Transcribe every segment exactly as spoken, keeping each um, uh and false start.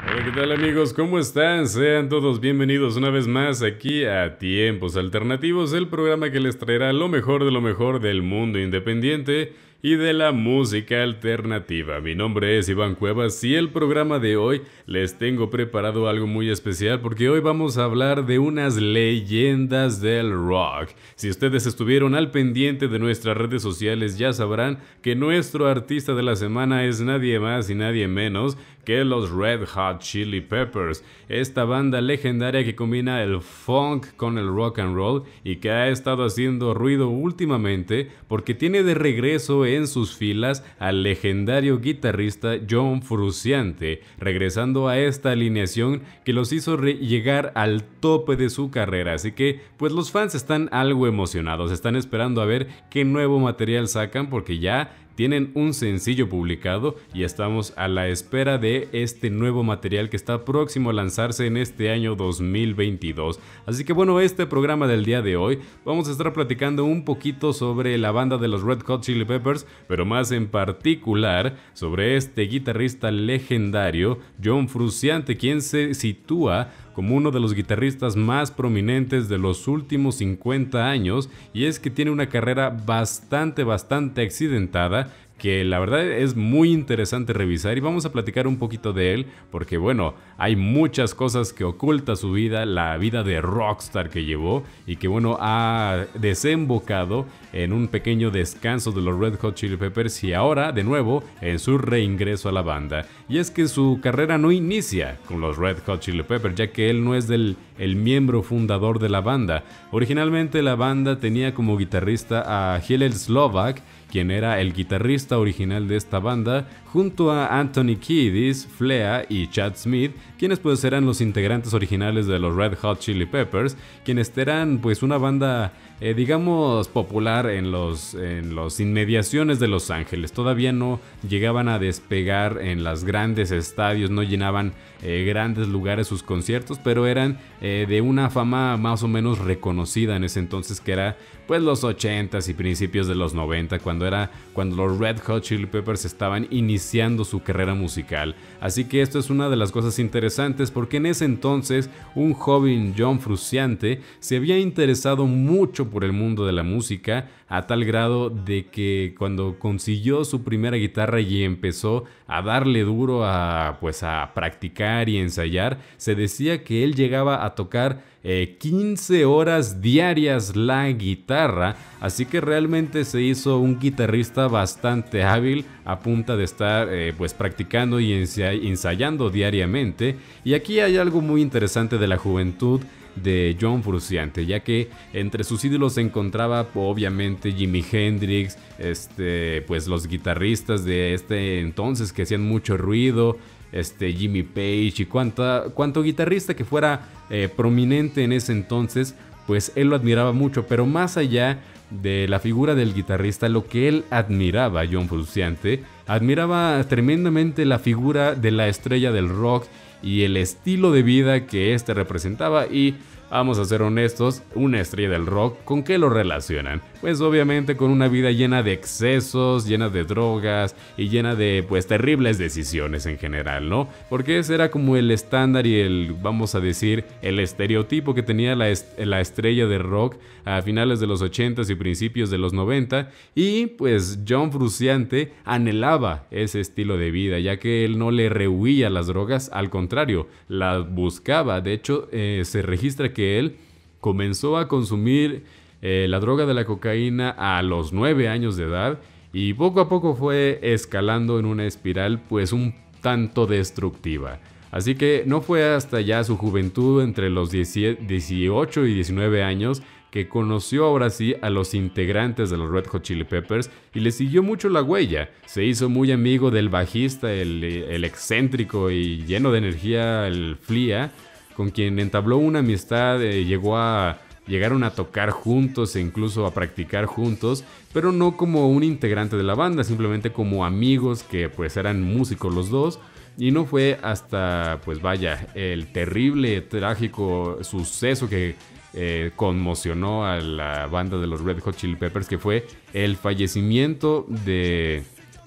Hola, ¿qué tal amigos? ¿Cómo están? Sean todos bienvenidos una vez más aquí a Tiempos Alternativos, el programa que les traerá lo mejor de lo mejor del mundo independiente y de la música alternativa. Mi nombre es Iván Cuevas y el programa de hoy les tengo preparado algo muy especial porque hoy vamos a hablar de unas leyendas del rock. Si ustedes estuvieron al pendiente de nuestras redes sociales ya sabrán que nuestro artista de la semana es nadie más y nadie menos que los Red Hot Chili Peppers, esta banda legendaria que combina el funk con el rock and roll y que ha estado haciendo ruido últimamente porque tiene de regreso en sus filas al legendario guitarrista John Frusciante, regresando a esta alineación que los hizo llegar al tope de su carrera. Así que pues los fans están algo emocionados, están esperando a ver qué nuevo material sacan porque ya tienen un sencillo publicado y estamos a la espera de este nuevo material que está próximo a lanzarse en este año dos mil veintidós. Así que bueno, este programa del día de hoy vamos a estar platicando un poquito sobre la banda de los Red Hot Chili Peppers, pero más en particular sobre este guitarrista legendario John Frusciante, quien se sitúa como uno de los guitarristas más prominentes de los últimos cincuenta años, y es que tiene una carrera bastante bastante accidentada que la verdad es muy interesante revisar y vamos a platicar un poquito de él porque bueno, hay muchas cosas que oculta su vida, la vida de rockstar que llevó y que bueno, ha desembocado en un pequeño descanso de los Red Hot Chili Peppers y ahora de nuevo en su reingreso a la banda. Y es que su carrera no inicia con los Red Hot Chili Peppers, ya que él no es del, el miembro fundador de la banda. Originalmente la banda tenía como guitarrista a Hillel Slovak, quien era el guitarrista original de esta banda, junto a Anthony Kiedis, Flea y Chad Smith, quienes pues eran los integrantes originales de los Red Hot Chili Peppers, quienes eran pues una banda eh, digamos popular en los, en los inmediaciones de Los Ángeles. Todavía no llegaban a despegar en los grandes estadios, no llenaban eh, grandes lugares sus conciertos, pero eran eh, de una fama más o menos reconocida en ese entonces, que era pues los ochentas y principios de los noventa, cuando era cuando los Red Hot Chili Peppers estaban iniciando su carrera musical. Así que esto es una de las cosas interesantes porque en ese entonces un joven John Frusciante se había interesado mucho por el mundo de la música, a tal grado de que cuando consiguió su primera guitarra y empezó a darle duro a pues a practicar y ensayar, se decía que él llegaba a tocar eh, quince horas diarias la guitarra, así que realmente se hizo un guitarrista bastante hábil a punta de estar eh, pues practicando y ensayando diariamente. Y aquí hay algo muy interesante de la juventud de John Frusciante, ya que entre sus ídolos se encontraba obviamente Jimi Hendrix, este, pues los guitarristas de este entonces que hacían mucho ruido, este, Jimmy Page y cuanta, cuanto guitarrista que fuera eh, prominente en ese entonces, pues él lo admiraba mucho. Pero más allá de la figura del guitarrista, lo que él admiraba, John Frusciante, admiraba tremendamente la figura de la estrella del rock y el estilo de vida que este representaba. Y vamos a ser honestos, una estrella del rock, ¿con qué lo relacionan? Pues obviamente con una vida llena de excesos, llena de drogas y llena de pues terribles decisiones en general, ¿no? Porque ese era como el estándar y el, vamos a decir, el estereotipo que tenía la, est la estrella de rock a finales de los ochentas y principios de los noventa. Y pues John Frusciante anhelaba ese estilo de vida, ya que él no le rehuía las drogas, al contrario, las buscaba. De hecho, eh, se registra que él comenzó a consumir eh, la droga de la cocaína a los nueve años de edad y poco a poco fue escalando en una espiral pues un tanto destructiva. Así que no fue hasta ya su juventud, entre los dieciocho y diecinueve años, que conoció ahora sí a los integrantes de los Red Hot Chili Peppers y le siguió mucho la huella. Se hizo muy amigo del bajista, el, el excéntrico y lleno de energía, el Flea, con quien entabló una amistad. Eh, llegó a llegaron a tocar juntos e incluso a practicar juntos, pero no como un integrante de la banda, simplemente como amigos que pues eran músicos los dos. Y no fue hasta, pues vaya, el terrible, trágico suceso que eh, conmocionó a la banda de los Red Hot Chili Peppers, que fue el fallecimiento de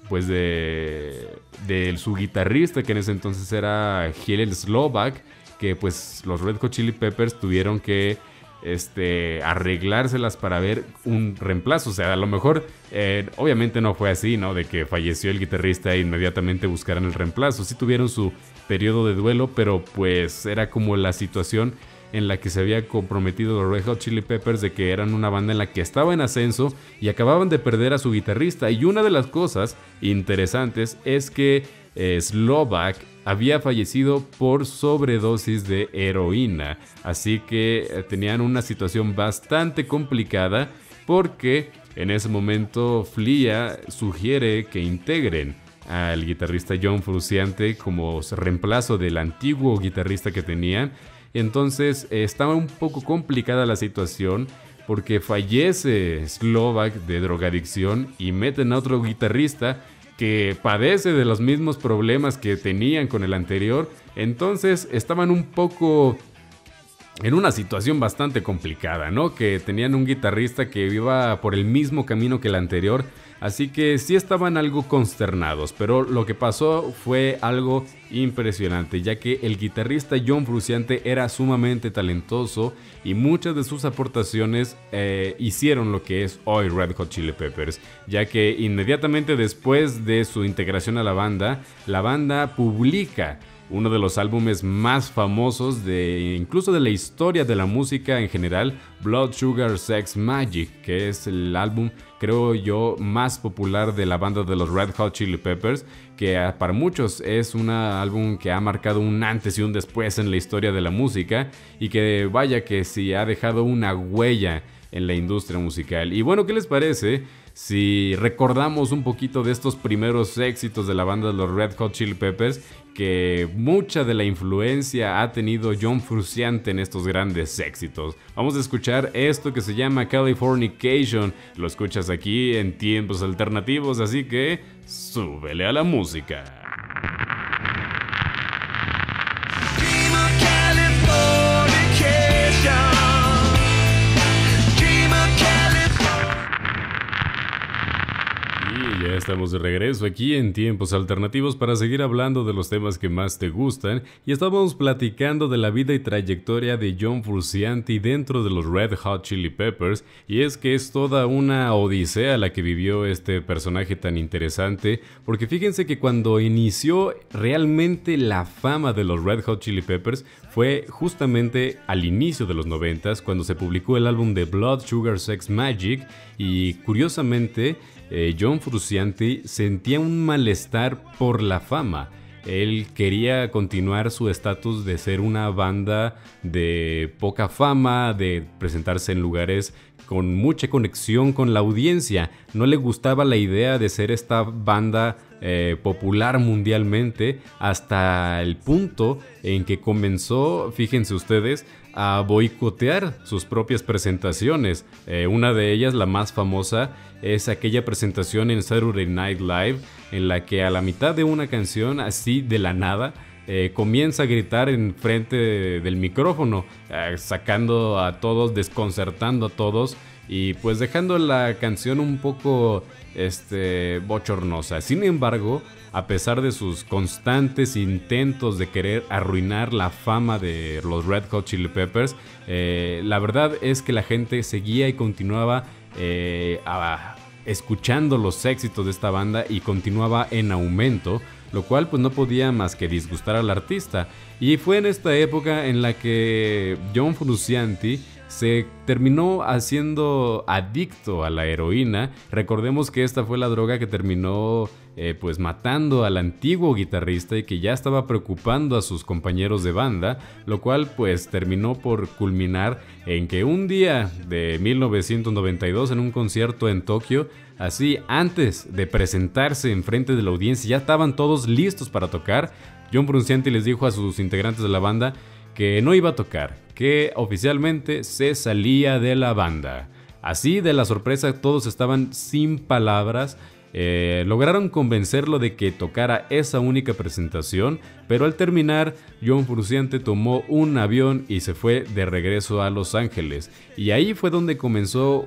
pues de, de su guitarrista, que en ese entonces era Helen Slovak, que pues los Red Hot Chili Peppers tuvieron que este, arreglárselas para ver un reemplazo. O sea, a lo mejor, eh, obviamente no fue así, ¿no? De que falleció el guitarrista e inmediatamente buscaran el reemplazo. Sí tuvieron su periodo de duelo, pero pues era como la situación en la que se había comprometido los Red Hot Chili Peppers, de que eran una banda en la que estaba en ascenso y acababan de perder a su guitarrista. Y una de las cosas interesantes es que eh, Slovak había fallecido por sobredosis de heroína, así que eh, tenían una situación bastante complicada, porque en ese momento Flea sugiere que integren al guitarrista John Frusciante como reemplazo del antiguo guitarrista que tenían. Entonces eh, estaba un poco complicada la situación, porque fallece Slovak de drogadicción y meten a otro guitarrista que padece de los mismos problemas que tenían con el anterior. Entonces estaban un poco en una situación bastante complicada, ¿no? Que tenían un guitarrista que iba por el mismo camino que el anterior, así que sí estaban algo consternados. Pero lo que pasó fue algo impresionante, ya que el guitarrista John Frusciante era sumamente talentoso y muchas de sus aportaciones eh, hicieron lo que es hoy Red Hot Chili Peppers, ya que inmediatamente después de su integración a la banda, la banda publica uno de los álbumes más famosos de incluso de la historia de la música en general, Blood Sugar Sex Magik, que es el álbum, creo yo, más popular de la banda de los Red Hot Chili Peppers, que para muchos es un álbum que ha marcado un antes y un después en la historia de la música, y que vaya que sí ha dejado una huella en la industria musical. Y bueno, ¿qué les parece si recordamos un poquito de estos primeros éxitos de la banda de los Red Hot Chili Peppers, que mucha de la influencia ha tenido John Frusciante en estos grandes éxitos? Vamos a escuchar esto que se llama Californication. Lo escuchas aquí en Tiempos Alternativos, así que súbele a la música. Ya estamos de regreso aquí en Tiempos Alternativos para seguir hablando de los temas que más te gustan, y estábamos platicando de la vida y trayectoria de John Frusciante dentro de los Red Hot Chili Peppers, y es que es toda una odisea la que vivió este personaje tan interesante, porque fíjense que cuando inició realmente la fama de los Red Hot Chili Peppers fue justamente al inicio de los noventas, cuando se publicó el álbum de Blood Sugar Sex Magik, y curiosamente Eh, John Frusciante sentía un malestar por la fama. Él quería continuar su estatus de ser una banda de poca fama, de presentarse en lugares con mucha conexión con la audiencia. No le gustaba la idea de ser esta banda eh, popular mundialmente, hasta el punto en que comenzó, fíjense ustedes, a boicotear sus propias presentaciones. Eh, una de ellas, la más famosa, es aquella presentación en Saturday Night Live, en la que a la mitad de una canción, así de la nada, eh, comienza a gritar en frente de, del micrófono, eh, sacando a todos, desconcertando a todos, y pues dejando la canción un poco este, bochornosa. Sin embargo, a pesar de sus constantes intentos de querer arruinar la fama de los Red Hot Chili Peppers, eh, la verdad es que la gente seguía y continuaba eh, a, escuchando los éxitos de esta banda, y continuaba en aumento, lo cual pues no podía más que disgustar al artista. Y fue en esta época en la que John Frusciante se terminó haciendo adicto a la heroína. Recordemos que esta fue la droga que terminó eh, pues matando al antiguo guitarrista, y que ya estaba preocupando a sus compañeros de banda, lo cual pues terminó por culminar en que un día de mil novecientos noventa y dos, en un concierto en Tokio, así antes de presentarse en frente de la audiencia, ya estaban todos listos para tocar, John Frusciante les dijo a sus integrantes de la banda que no iba a tocar, que oficialmente se salía de la banda. Así, de la sorpresa, todos estaban sin palabras. Eh, lograron convencerlo de que tocara esa única presentación, pero al terminar, John Frusciante tomó un avión y se fue de regreso a Los Ángeles. Y ahí fue donde comenzó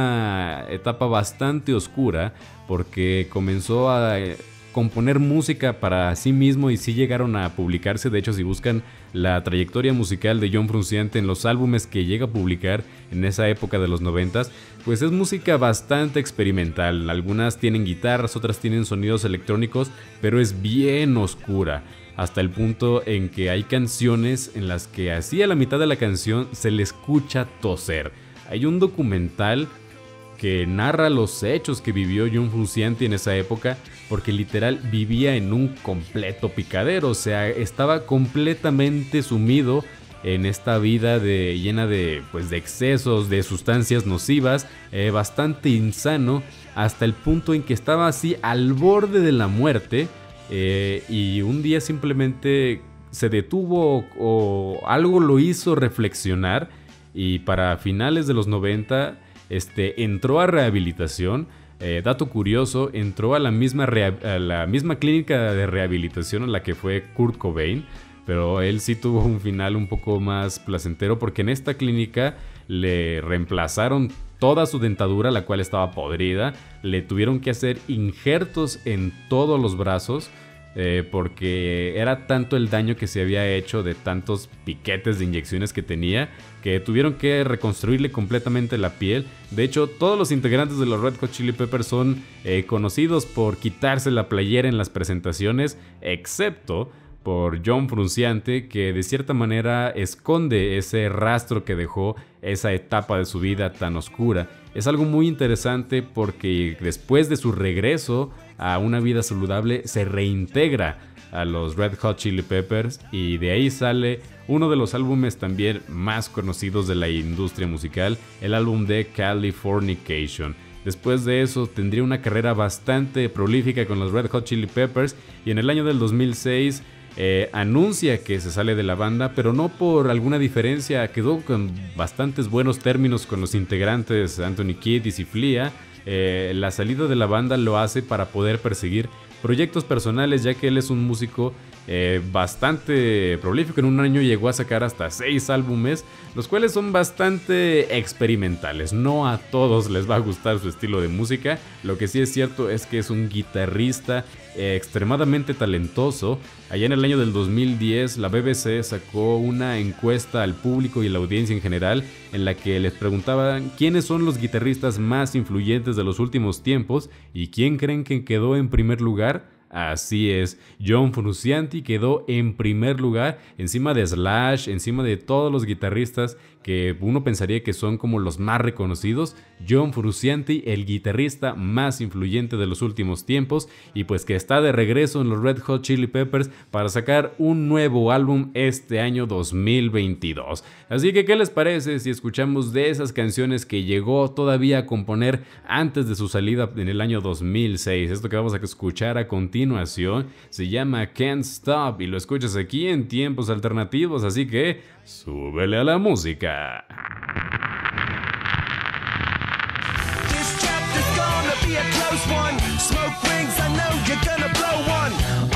una etapa bastante oscura, porque comenzó a componer música para sí mismo y sí llegaron a publicarse. De hecho, si buscan la trayectoria musical de John Frusciante en los álbumes que llega a publicar en esa época de los noventas, pues es música bastante experimental. Algunas tienen guitarras, otras tienen sonidos electrónicos, pero es bien oscura, hasta el punto en que hay canciones en las que así a la mitad de la canción se le escucha toser. Hay un documental que narra los hechos que vivió John Frusciante en esa época, porque literal vivía en un completo picadero, o sea, estaba completamente sumido en esta vida de, llena de, pues, de excesos, de sustancias nocivas, eh, bastante insano, hasta el punto en que estaba así al borde de la muerte, eh, y un día simplemente se detuvo o, o algo lo hizo reflexionar, y para finales de los noventa este, entró a rehabilitación. Eh, dato curioso, entró a la, misma a la misma clínica de rehabilitación a la que fue Kurt Cobain, pero él sí tuvo un final un poco más placentero, porque en esta clínica le reemplazaron toda su dentadura, la cual estaba podrida, le tuvieron que hacer injertos en todos los brazos, eh, porque era tanto el daño que se había hecho de tantos piquetes de inyecciones que tenía, que tuvieron que reconstruirle completamente la piel. De hecho, todos los integrantes de los Red Hot Chili Peppers son eh, conocidos por quitarse la playera en las presentaciones, excepto por John Frusciante, que de cierta manera esconde ese rastro que dejó esa etapa de su vida tan oscura. Es algo muy interesante porque después de su regreso a una vida saludable se reintegra a los Red Hot Chili Peppers, y de ahí sale uno de los álbumes también más conocidos de la industria musical, el álbum de Californication. Después de eso tendría una carrera bastante prolífica con los Red Hot Chili Peppers, y en el año del dos mil seis eh, anuncia que se sale de la banda, pero no por alguna diferencia, quedó con bastantes buenos términos con los integrantes Anthony Kiedis y Flea. Eh, la salida de la banda lo hace para poder perseguir proyectos personales, ya que él es un músico eh, bastante prolífico. En un año llegó a sacar hasta seis álbumes, los cuales son bastante experimentales. No a todos les va a gustar su estilo de música. Lo que sí es cierto es que es un guitarrista eh, extremadamente talentoso. Allá en el año del dos mil diez, la B B C sacó una encuesta al público y a la audiencia en general, en la que les preguntaban quiénes son los guitarristas más influyentes de los últimos tiempos y quién creen que quedó en primer lugar. Así es, John Frusciante quedó en primer lugar, encima de Slash, encima de todos los guitarristas que uno pensaría que son como los más reconocidos. John Frusciante, el guitarrista más influyente de los últimos tiempos, y pues que está de regreso en los Red Hot Chili Peppers para sacar un nuevo álbum este año dos mil veintidós. Así que, ¿qué les parece si escuchamos de esas canciones que llegó todavía a componer antes de su salida en el año dos mil seis? Esto que vamos a escuchar a continuación se llama Can't Stop y lo escuchas aquí en Tiempos Alternativos, así que súbele a la música. This chapter's gonna be a close one. Smoke rings, I know you're gonna blow one.